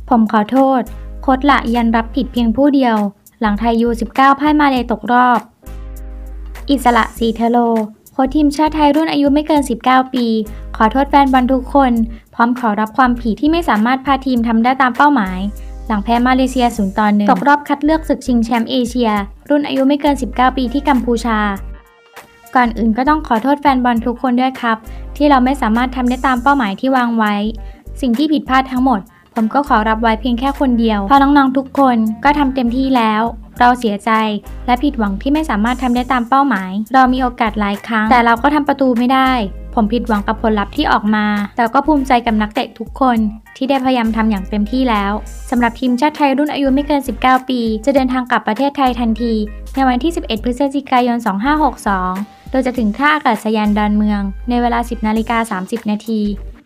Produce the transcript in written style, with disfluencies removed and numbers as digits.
ผมขอโทษโค้ชละยันรับผิดเพียงผู้เดียวหลังไทยU19พ่ายมาเลตกรอบอิสระศรีเทโลโค้ชทีมชาติไทยรุ่นอายุไม่เกิน19ปีขอโทษแฟนบอลทุกคนพร้อมขอรับความผิดที่ไม่สามารถพาทีมทำได้ตามเป้าหมายหลังแพ้มาเลเซีย0-1ตกรอบคัดเลือกศึกชิงแชมป์เอเชียรุ่นอายุไม่เกิน19ปีที่กัมพูชาก่อนอื่นก็ต้องขอโทษแฟนบอลทุกคนด้วยครับที่เราไม่สามารถทำได้ตามเป้าหมายที่วางไว้สิ่งที่ผิดพลาดทั้งหมดผมก็ขอรับไว้เพียงแค่คนเดียวเพราะน้องๆทุกคนก็ทำเต็มที่แล้วเราเสียใจและผิดหวังที่ไม่สามารถทำได้ตามเป้าหมายเรามีโอกาสหลายครั้งแต่เราก็ทำประตูไม่ได้ผมผิดหวังกับผลลัพธ์ที่ออกมาแต่ก็ภูมิใจกับนักเตะทุกคนที่ได้พยายามทำอย่างเต็มที่แล้วสำหรับทีมชาติไทยรุ่นอายุไม่เกิน19ปีจะเดินทางกลับประเทศไทยทันทีในวันที่11พฤศจิกายน2562โดยจะถึงท่าอากาศยานดอนเมืองในเวลา 10:30 น.